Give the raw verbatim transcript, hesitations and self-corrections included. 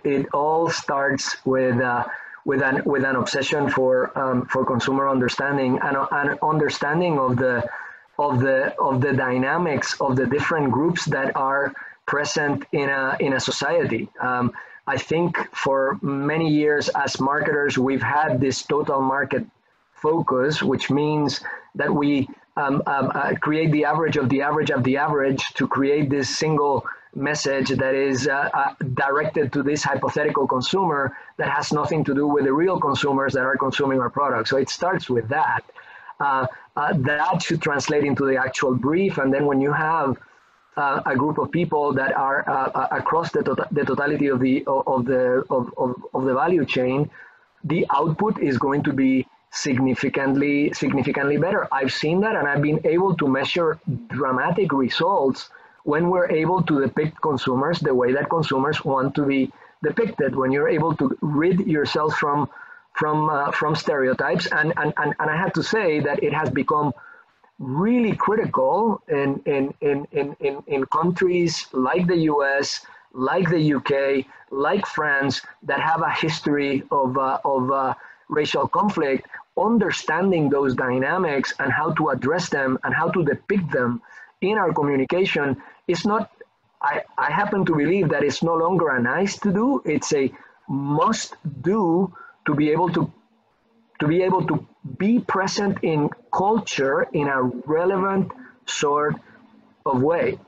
it all starts with uh, with an with an obsession for um, for consumer understanding and an understanding of the of the of the dynamics of the different groups that are present in a in a society. Um, I think for many years as marketers, we've had this total market focus, which means that we um, um, uh, create the average of the average of the average to create this single message that is uh, uh, directed to this hypothetical consumer that has nothing to do with the real consumers that are consuming our product. So it starts with that. Uh, uh, that should translate into the actual brief. And then when you have uh, a group of people that are uh, across the, tota the totality of the, of, the, of, of, of the value chain, the output is going to be significantly, significantly better. I've seen that, and I've been able to measure dramatic results when we're able to depict consumers the way that consumers want to be depicted, when you're able to rid yourself from from uh, from stereotypes. And, and, and, and I have to say that it has become really critical in, in, in, in, in, in countries like the U S, like the U K, like France, that have a history of, uh, of uh, racial conflict, understanding those dynamics and how to address them and how to depict them in our communication is not, I, I happen to believe that it's no longer a nice to do, it's a must do to be able to, to be able to be present in culture in a relevant sort of way.